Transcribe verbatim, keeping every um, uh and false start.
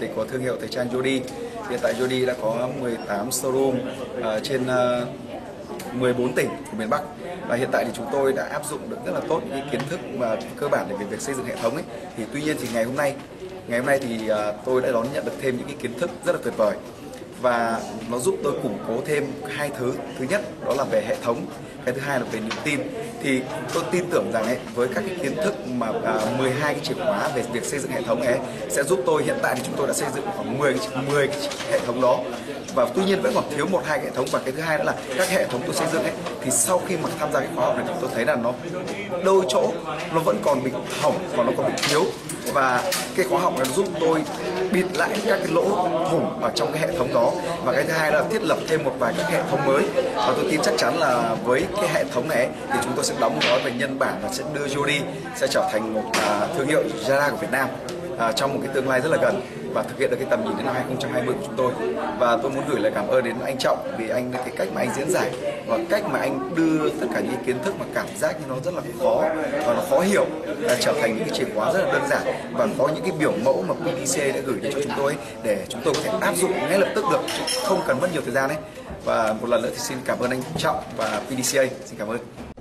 tịch của thương hiệu thời trang Jody. Hiện tại Jody đã có mười tám showroom uh, trên uh, mười bốn tỉnh của miền Bắc, và hiện tại thì chúng tôi đã áp dụng được rất là tốt những kiến thức mà cơ bản để về việc xây dựng hệ thống ấy. Thì tuy nhiên thì ngày hôm nay ngày hôm nay thì uh, tôi đã đón nhận được thêm những cái kiến thức rất là tuyệt vời, và nó giúp tôi củng cố thêm hai thứ. Thứ nhất đó là về hệ thống, cái thứ hai là về niềm tin. Thì tôi tin tưởng rằng ấy, với các cái kiến thức mà à, mười hai cái chìa khóa về việc xây dựng hệ thống ấy sẽ giúp tôi. Hiện tại thì chúng tôi đã xây dựng khoảng mười mười cái hệ thống đó, và tuy nhiên vẫn còn thiếu một hai cái hệ thống. Và cái thứ hai nữa là các hệ thống tôi xây dựng ấy, thì sau khi mà tham gia cái khóa học này thì tôi thấy là nó đôi chỗ nó vẫn còn bị hỏng và nó còn bị thiếu, và cái khóa học này giúp tôi bịt lại các cái lỗ thủng ở trong cái hệ thống đó. Và cái thứ hai là thiết lập thêm một vài các hệ thống mới, và tôi tin chắc chắn là với cái hệ thống này thì chúng tôi sẽ đóng gói về nhân bản và sẽ đưa Jody sẽ trở thành một uh, thương hiệu Zara của Việt Nam uh, trong một cái tương lai rất là gần, và thực hiện được cái tầm nhìn đến năm hai không hai không của chúng tôi. Và tôi muốn gửi lời cảm ơn đến anh Trọng vì anh cái cách mà anh diễn giải và cách mà anh đưa tất cả những kiến thức mà cảm giác như nó rất là khó và nó khó hiểu là trở thành những cái chìa khóa rất là đơn giản, và có những cái biểu mẫu mà pê đê xê đã gửi đến cho chúng tôi để chúng tôi có thể áp dụng ngay lập tức được, không cần mất nhiều thời gian đấy. Và một lần nữa thì xin cảm ơn anh Trọng và pê đê xê. Xin cảm ơn.